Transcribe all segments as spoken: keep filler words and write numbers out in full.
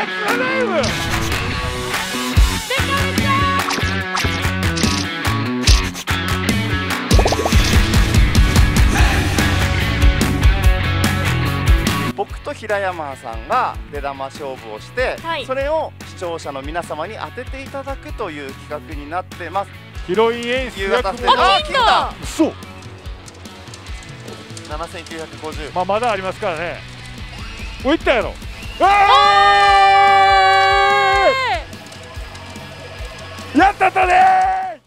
ツネーム僕と平山さんが出玉勝負をして、はい、それを視聴者の皆様に当てていただくという企画になってます。 ヒロイン演出役もあ金だ。 嘘。 ななせんきゅうひゃくごじゅう。 まあまだありますからね。おいったやろ。えー、やったったねー。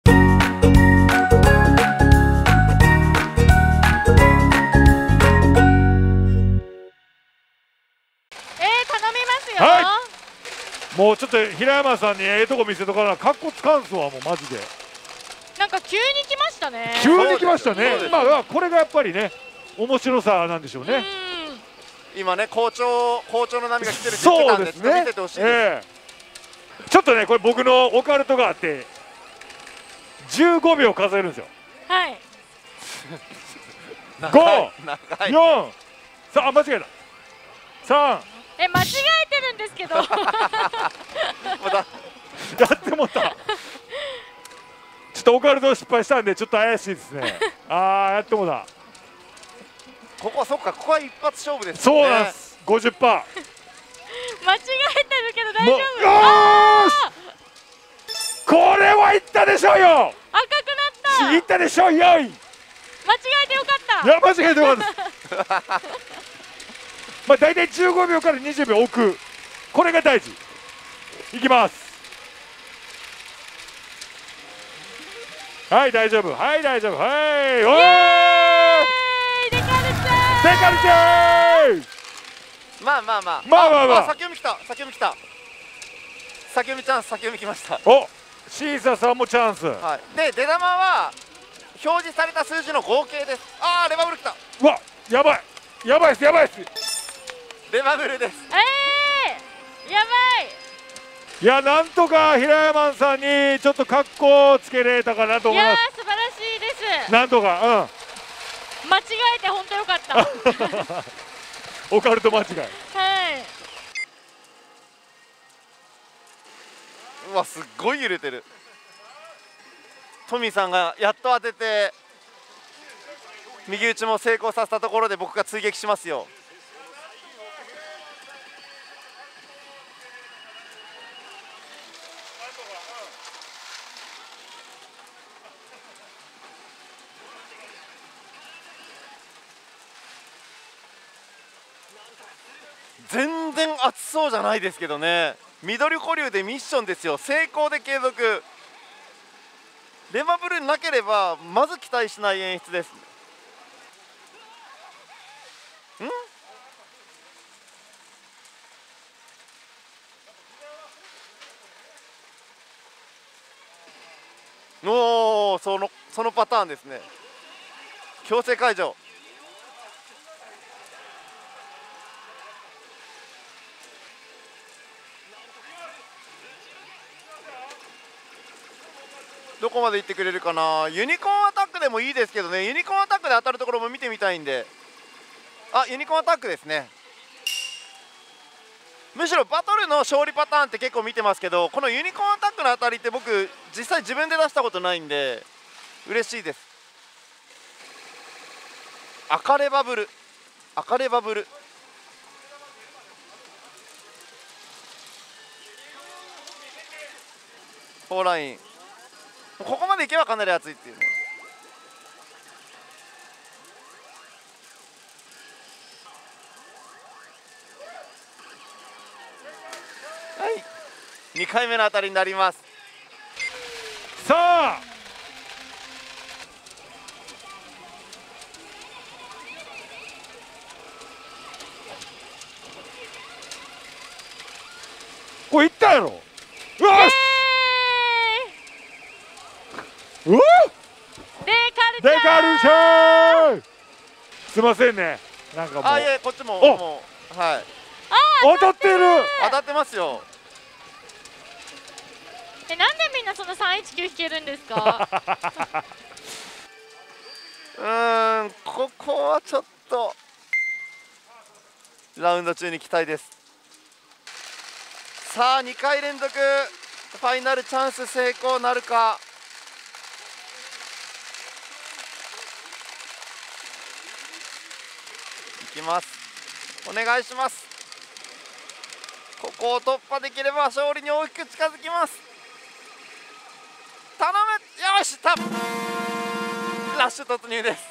もうちょっと平山さんにええとこ見せとかな、かっこつかんすわ、もうマジで。 なんか急に来ましたね。 急に来ましたね。まあこれがやっぱりね、面白さなんでしょうね。 今ね、好調好調の波が来てるって言ってたんで、ちょっと見ててほしいです。 ちょっとね、これ僕のオカルトがあってじゅうごびょう数えるんですよ。 はい。 ご、よん、さあ間違えた。さん。 え、間違えてるんですけど。やってもた。ちょっとオカルト失敗したんでちょっと怪しいですね。ああ、やってもた。 ここはそっか、ここは一発勝負ですね。 そうなんです。ごじゅっパーセント。 間違えてるけど大丈夫。 よーし。これはいったでしょうよ。 赤くなった。 いったでしょうよい。 間違えてよかった。 いや、間違えてよかったです。まあ大体じゅうごびょうからにじゅうびょう置く、これが大事。いきます。はい大丈夫、はい大丈夫、はい、おーデカルチャーデカルチャー。 まあまあまあまあまあまあ、 先読み来た、先読み来た、先読みチャンス、先読み来ました。 お、シーサさんもチャンス。 はい、で出玉は表示された数字の合計です。ああ、レバブル来た。 うわ、やばいやばいです、やばいです。 レバブルです。 ええー、やばい。 いや、なんとか平山さんにちょっと格好をつけれたかなと思います。 いやー、素晴らしいです。 なんとか、 うん。間違えて本当よかった。 オカルト間違い。 はい。 うわ、すっごい揺れてる。トミーさんがやっと当てて右打ちも成功させたところで僕が追撃しますよ。全然熱そうじゃないですけどね。緑保留でミッションですよ。成功で継続。レバブルなければまず期待しない演出です。んおお、そのそのパターンですね。強制解除。どこまで行ってくれるかな。ユニコーンアタックでもいいですけどね。ユニコーンアタックで当たるところも見てみたいんで。あ、ユニコーンアタックですね。むしろバトルの勝利パターンって結構見てますけど、このユニコーンアタックの当たりって僕実際自分で出したことないんで嬉しいです。赤レバブル、赤レバブル。フォーライン、ここまでいけばかなり熱いっていうね。はい、にかいめの当たりになります。 さあこれいったやろ。うわっ、うわっ、 デカルチャー。 すいませんね、なんかもう、 あ、いや、こっちももう、はい、 当たってる、 当たってますよ。 え、なんでみんなそのさんいちきゅう引けるんですか。 うーん、ここはちょっとラウンド中に期待です。 さあにかい連続ファイナルチャンス成功なるか。いきます、お願いします。ここを突破できれば勝利に大きく近づきます。頼む、よし、タップラッシュ突入です。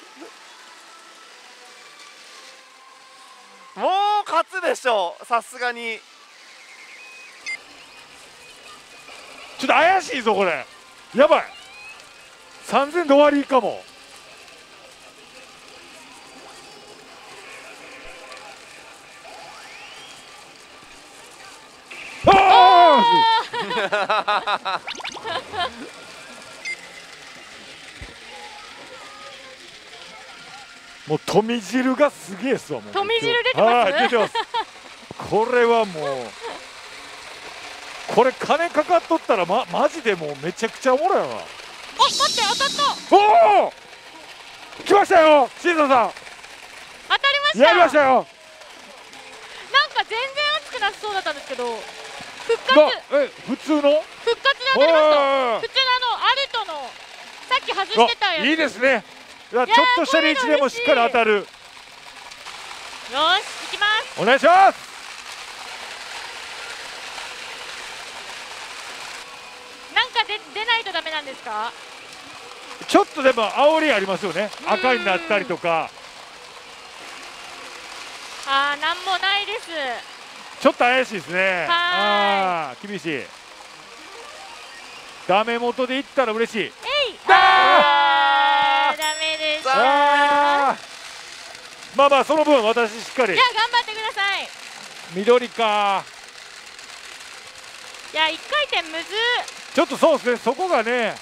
もう勝つでしょう、さすがに。 ちょっと怪しいぞこれ、やばい、さんぜんで終わりかも。ああもう富汁がすげえっすわ。もう富汁出てます。 はい、出てます。これはもうこれ金かかっとったらまマジでもうめちゃくちゃおもろいわ。 あ、待って、当たった。 おお来ましたよ、シーザーさん。 当たりました。 やりましたよ。 なんか全然熱くなさそうだったんですけど、復活。 え、普通の復活で当たりました。普通のあのアルトのさっき外してたやつ。 いいですね。いや、ちょっとしたリーチでもしっかり当たる。 よし、行きます。 お願いします。 なんかで出ないとダメなんですか。 ちょっとでも煽りありますよね。赤になったりとか。 あー、なんもないです。 ちょっと怪しいですね。 はああ、厳しい。ダメ元でいったら嬉しい。 えい。 ああー、ダメでした。 あー、まあまあその分私しっかり。 いや、頑張ってください。 緑か。 いや、一回転むず。 ちょっとそうですね、そこがね。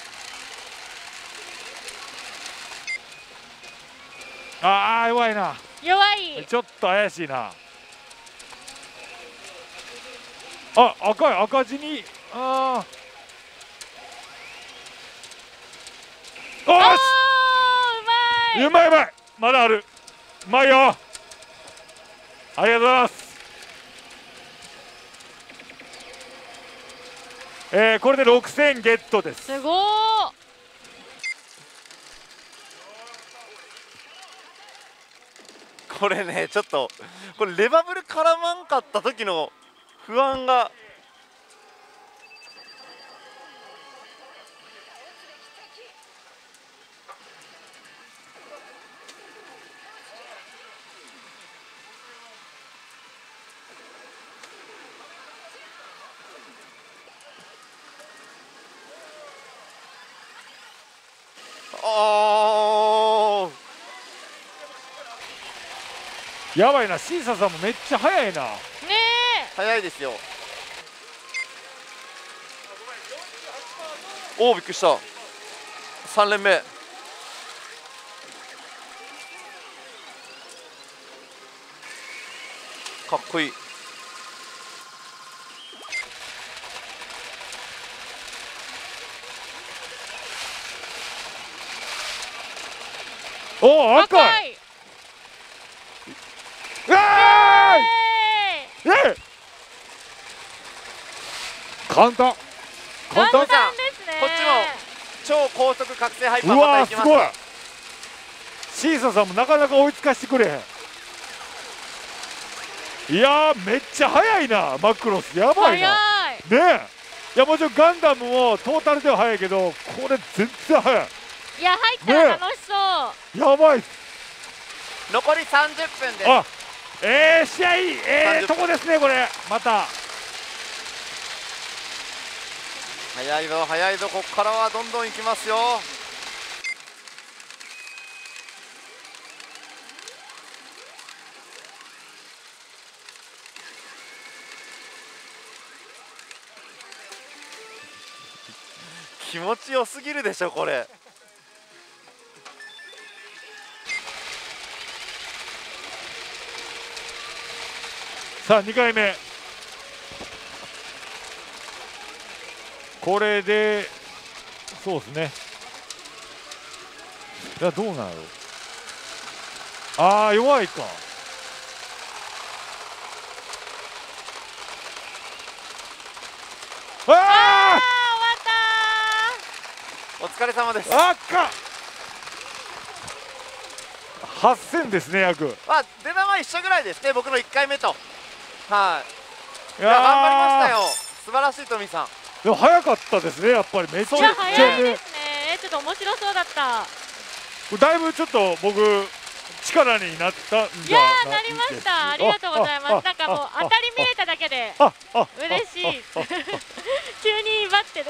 ああ、弱いな。 弱い。 ちょっと怪しいな。あ、赤い、赤字に。ああ。 おー、 よし、 うまい。 うまいうまい、まだある。うまいよ。ありがとうございます。えー、これでろくせんゲットです。 すごー。 これね、ちょっとこれレバブル絡まんかった時の不安が。あー、 やばいな、シーサーさんもめっちゃ速いな。 ね早いですよ。おお、びっくりした。さん連目。かっこいい。 おお、 え。 赤い。 赤い。 うわーい。 えーえ簡単。簡単。 簡単ですね。 こっちも超高速覚醒ハイパーうまた行きます。 わー、すごい。シーサーさんもなかなか追いつかしてくれへん。いやー、めっちゃ速いな、マクロス。やばいな。 早い。 ねえ。いや、もちろんガンダムもトータルでは速いけど、これ全然速い。 いや、入ったら楽しそう。 やばいっす。 残りさんじゅっぷんです。 あ、えー、試合、えー、 さんじゅっぷんとこですね、これ。また。 早いぞ早いぞ、ここからはどんどんいきますよ。気持ちよすぎるでしょこれ。 さあにかいめ、これでそうですね。いや、どうなんやろ。ああ、弱いか。 ああお疲れ様です。 ああっかはっせんですね約。 まあ出玉一緒ぐらいですね、僕のいっかいめと。はいいいや頑張りましたよ。素晴らしいトミーさん。 でも早かったですねやっぱり。めっちゃー、いやめっちゃね早いですね。ちょっと面白そうだった。 だいぶちょっと僕力になったんじゃいやーなりました。ありがとうございます。なんかもう当たり見れただけでああ嬉しい。急に威張ってる。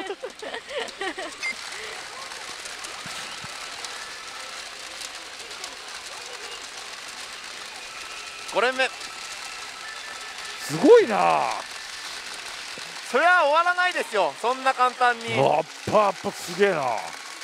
ご連目。 すごいな。 そりゃ終わらないですよ、そんな簡単に。 やっぱやっぱすげえな。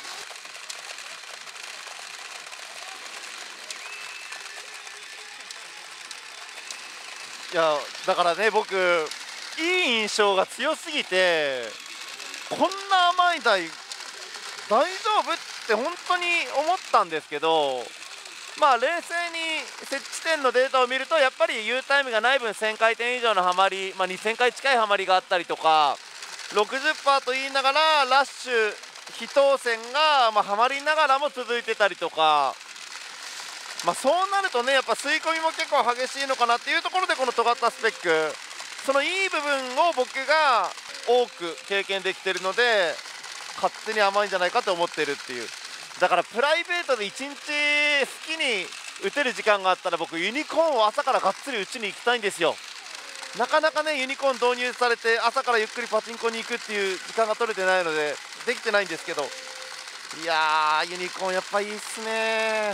いやだからね、僕いい印象が強すぎて、こんな甘い台大丈夫って本当に思ったんですけど、まあ冷静に設置点のデータを見ると、やっぱり U タイムがない分せんかいてん以上のハマり、まあ、にせんかい近いハマりがあったりとか、 ろくじゅっパーセント と言いながらラッシュ非当選がまあハマりながらも続いてたりとか、まあ、そうなるとね、やっぱ吸い込みも結構激しいのかなっていうところで、この尖ったスペック、そのいい部分を僕が多く経験できてるので、勝手に甘いんじゃないかと思ってるっていう。だからプライベートでいちにち好きに打てる時間があったら、僕ユニコーンを朝からがっつり打ちに行きたいんですよ。なかなかねユニコーン導入されて朝からゆっくりパチンコに行くっていう時間が取れてないのでできてないんですけど、いやーユニコーンやっぱいいっすね。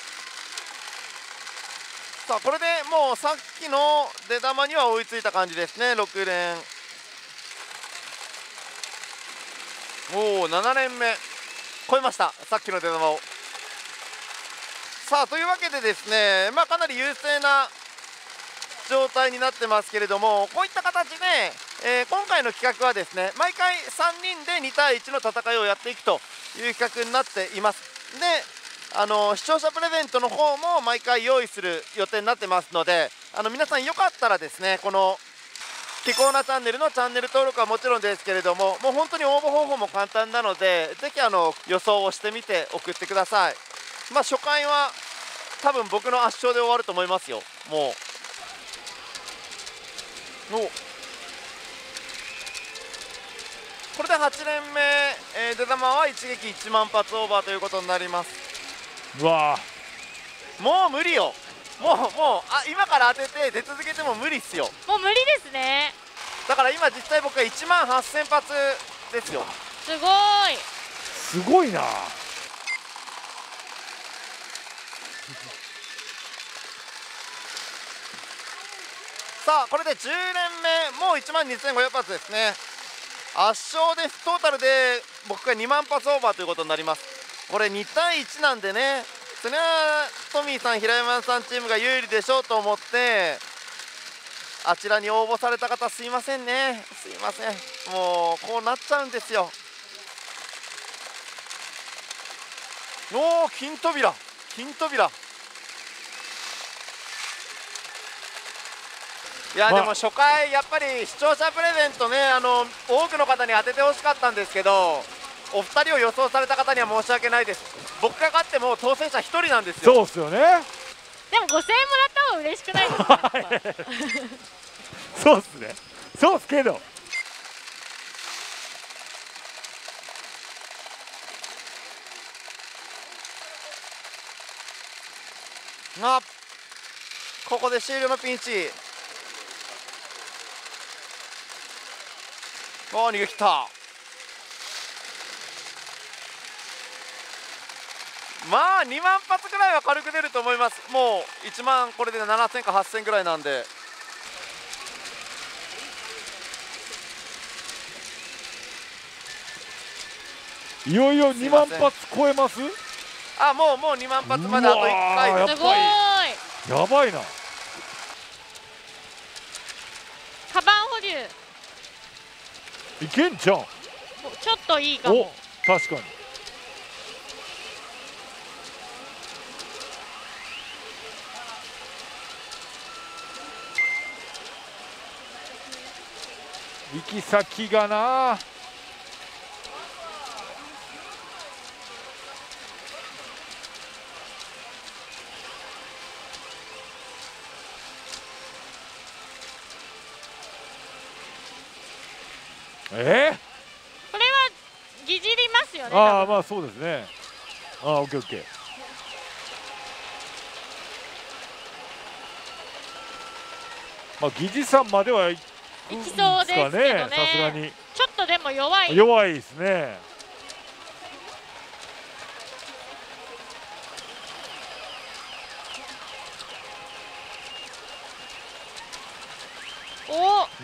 さあこれでもうさっきの出玉には追いついた感じですね。ろく連、おおなな連目超えました、さっきの出玉を。さあというわけでですね、まあかなり優勢な状態になってますけれども、こういった形で、えー今回の企画はですね、毎回さんにんでに対いちの戦いをやっていくという企画になっています。であの視聴者プレゼントの方も毎回用意する予定になってますので、あの皆さんよかったらですね、このキコーナチャンネルのチャンネル登録はもちろんですけれども、もう本当に応募方法も簡単なので、ぜひあの予想をしてみて送ってください。まあ初回は多分僕の圧勝で終わると思いますよ。もうおこれではち連目、えー出玉は一撃いちまん発オーバーということになります。 うわもう無理よ、もうもうあ今から当てて出続けても無理っすよ。 もう無理ですね。 だから今実際僕はいちまんはっせん発ですよ。 すごーい。 すごいな。 さあこれでじゅう連目もういちまんにせんごひゃく発ですね。圧勝です。トータルで僕がにまん発オーバーということになります。これに対いちなんでね、それはトミーさん平山さんチームが有利でしょうと思ってあちらに応募された方すいませんね、すいません、もうこうなっちゃうんですよ。おお金扉金扉、いや、 まあでも初回やっぱり視聴者プレゼントね、あの多くの方に当ててほしかったんですけど、お二人を予想された方には申し訳ないです。僕が勝っても当選者ひとりなんですよ。 そうっすよね。 でもごせんえんもらった方が嬉しくないですか。 そうっすね。そうっすけど。 あ、ここで終了のピンチ。おー、逃げ切った。まあにまん発ぐらいは軽く出ると思います。もういちまんこれでななせんかはっせんぐらいなんで。 いよいよにまん発超えます。 あ、もうもうにまん発まであといっかいでうわーやっぱりすごーい。 やばいな。 カバン保留いけんじゃん。 ちょっといいかおも。 確かに。 行き先がな。えー、 これはぎじりますよね。 ああまあそうですね。ああオッケーオッケー。まあ疑似さんまではいくんですかね。 いきそうですけどね。 さすがにちょっとでも弱い。 弱いですね。 お、 うん、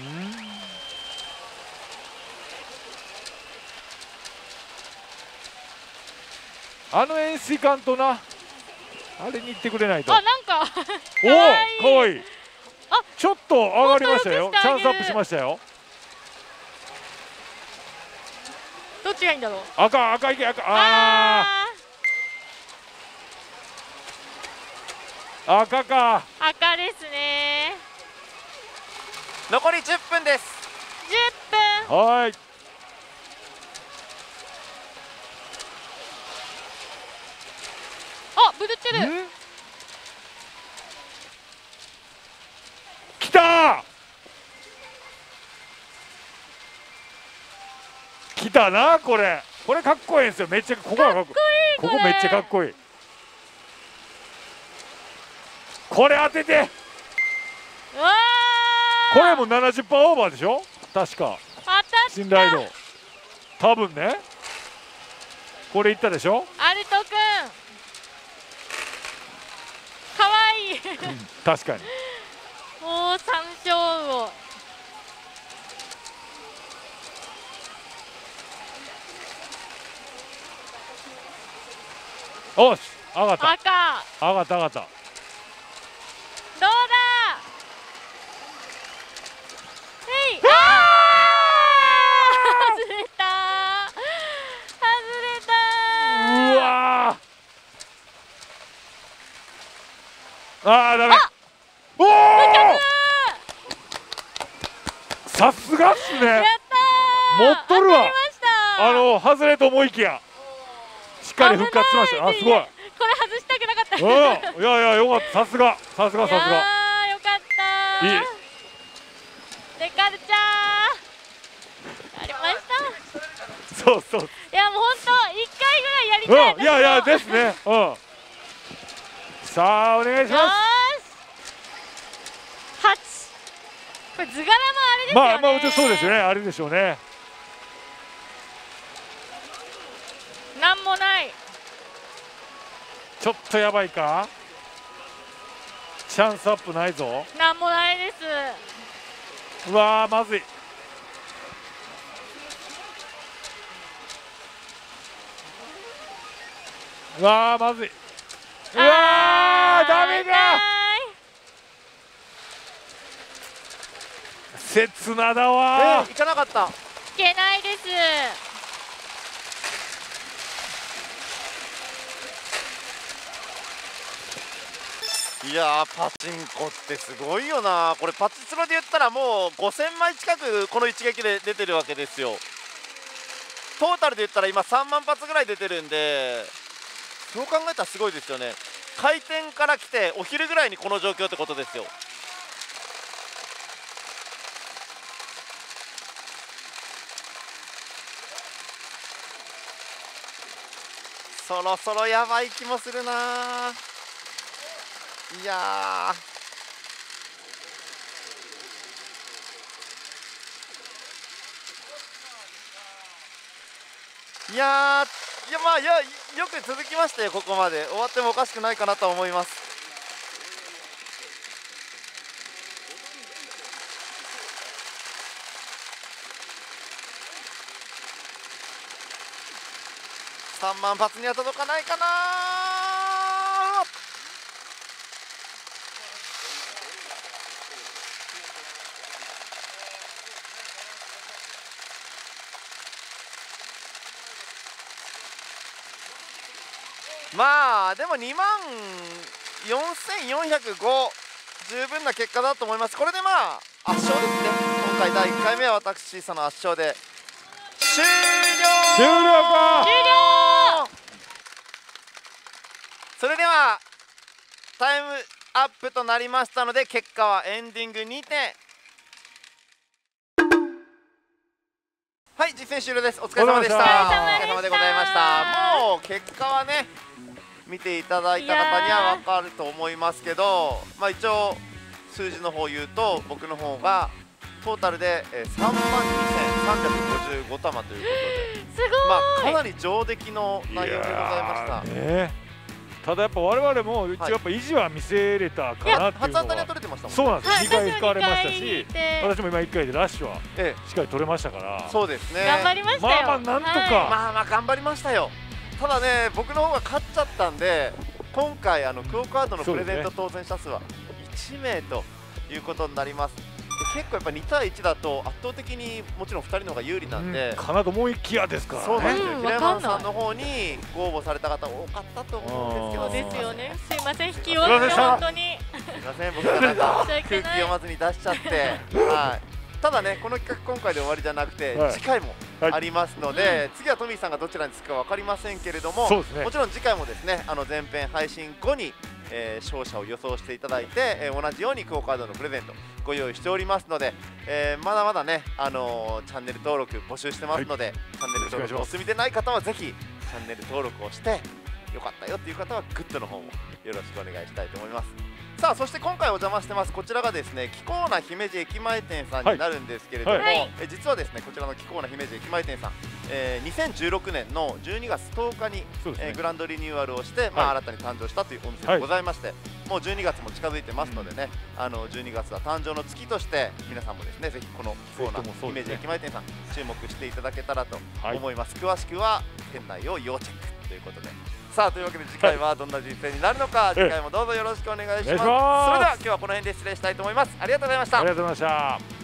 あの円錐管とな、あれに行ってくれないと。 あ、なんかおお、かわいい。 あ、 ちょっと上がりましたよ。 もっと良くしてあげるチャンスアップしましたよ。 どっちがいいんだろう。 赤赤いけ赤。ああ赤か。 あー、赤ですね。 残りじゅっぷんです。 じゅっぷん。 はい。 あ、ブルってる。 ん来たー。来たな。これこれかっこいいんですよ。めっちゃここがかっこいい。ここめっちゃかっこいい。これ当てて。 うわー、 これも ななじゅっパーセント オーバーでしょ確か。 当たった信頼度多分ね。これいったでしょ。 アルトくんかわいい確かに。 もう山椒魚。 おし上がった赤上がった上がった。 どうだ。えい、あー外れた外れた。 うわーあーダメ。おおさすがっすね。 やったー。 持っとるわ当たりました。 あの外れと思いきやしっかり復活しました。あすごい。 これ外したくなかった。 うんいやいやよかった。さすがさすがさすいやが。 ーよかったー。 いいデカルちゃーやりました。 そうそう。 いやもう本当一回ぐらいやりたい。 うんいやいやですね。うんさあお願いしよーし。 ます。 はち。これ図柄もあれですよね。 まあまあそうですよね。あれでしょうね。 なんもない。 ちょっとやばいか。チャンスアップないぞ。 なんもないです。 うわーまずい。うわーまずい。うわーダメだ。刹那だえわー、いかなかった。 いけないです。 いやーパチンコってすごいよな。これパチスロで言ったらもうごせんまい近くこの一撃で出てるわけですよ。トータルで言ったら今さんまん発ぐらい出てるんで、そう考えたらすごいですよね。開店から来てお昼ぐらいにこの状況ってことですよ。そろそろやばい気もするな。いやーいやーいやまあいやよく続きましたよ。ここまで終わってもおかしくないかなと思います。さんまん発には届かないかな。まあでもにまんよんせんよんひゃくご十分な結果だと思います。これでまあ圧勝ですね。 今回だいいっかいめは私その圧勝で終了終了か。 終了。 それではタイムアップとなりましたので結果はエンディングにてん。はい実践終了です。お疲れ様でした。 お疲れ様でしたお疲れ様でございました。もう結果はね見ていただいた方には分かると思いますけど、まあ一応数字の方言うと僕の方がトータルでさんまんにせんさんびゃくごじゅうご玉ということで、 すごまあい。 かなり上出来の内容でございました。 いやーねただやっぱ我々も一応やっぱ意地は見せれたかなっていう初当たりはのは取れてましたもんね。 そうなんです、 はいにかい使われましたし私もにかい引いて私も今いっかいでラッシュはえしっかり取れましたからえ、そうですね。 頑張りましたよ。 まあまあなんとかはまあまあ頑張りましたよ。ただね僕の方が勝っちゃったんで今回あのクオカードのプレゼント当選者数はいちめいということになります。で結構やっぱにたいいちだと圧倒的にもちろんふたりの方が有利なんで、 うんかなと思いきやですからね。 そうなんですよ。 うん平わかんない山さんの方にご応募された方多かったと思うんですけど、 い。ですよね。すいません引きすいませんでした本当に。 すみません僕がなんか申し訳ない空気読まずに出しちゃって、はい。ただねこの企画今回で終わりじゃなくて、 はい次回もはいありますので、次はトミーさんがどちらにつくか分かりませんけれども、 そうですねもちろん次回もですねあの前編配信後に、えー勝者を予想していただいて、えー同じようにクオカードのプレゼントご用意しておりますので、えーまだまだね、あのーチャンネル登録募集してますので、チャンネル登録お済みでない方はぜひチャンネル登録をしてよかったよっていう方はグッドの方もよろしくお願いしたいと思います。さあそして今回お邪魔してますこちらがですねキコーナ姫路駅前店さんになるんですけれども、 はいはいえ実はですねこちらのキコーナ姫路駅前店さん、えーにせんじゅうろくねんのじゅうにがつとおかに、 そうですねえーグランドリニューアルをして、まあ、 はい新たに誕生したというお店ではいございまして、もうじゅうにがつも近づいてますのでね、あのじゅうにがつは誕生の月として皆さんもですねぜひこのキコーナぜひともそう姫路ですね駅前店さん注目していただけたらとはい思います。詳しくは店内を要チェックということで。さあというわけで次回はどんな人生になるのか、次回もどうぞよろしくお願いします。それでお願いしますは今日はこの辺で失礼したいと思います。ありがとうございましたあり。がとうございました。